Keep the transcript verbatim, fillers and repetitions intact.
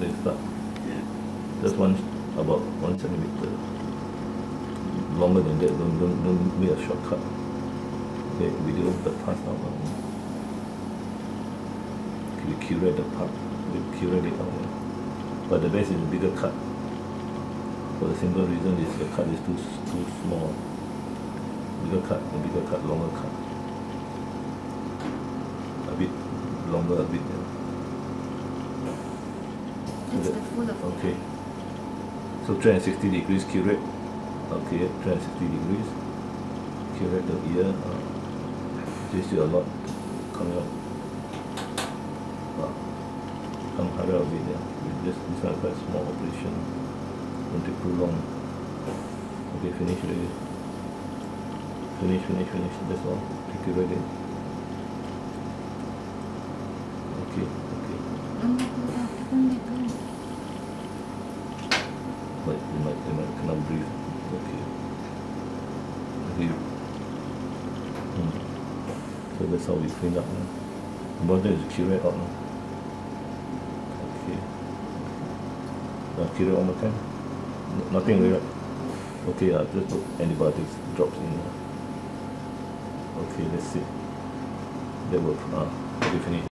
they start. Just one, about one centimeter. Longer than that, don't, don't, don't make a shortcut. Okay, video the part out. We curate the part, we curate it out. But the best is a bigger cut. For the simple reason is the cut is too, too small. Bigger cut, a bigger cut, longer cut. A bit longer, a bit. It's the full of okay. So three hundred sixty degrees curate. Okay, three hundred sixty degrees. Curate the ear. Uh, there's still a lot coming up. Uh, come hurry up a bit. Yeah. This, this one is quite small operation. Don't take too long. Okay, finish already. Finish, finish, finish. That's all. Take it ready. Okay, okay. But you might, you might cannot breathe. Okay. Okay. Hmm. So that's how we clean up now. The bottom is curate out now. Okay. Now curate one more time. No, nothing right? Okay, uh, just put antibiotics drops in. Uh. Okay, let's see. That will uh, okay, finish.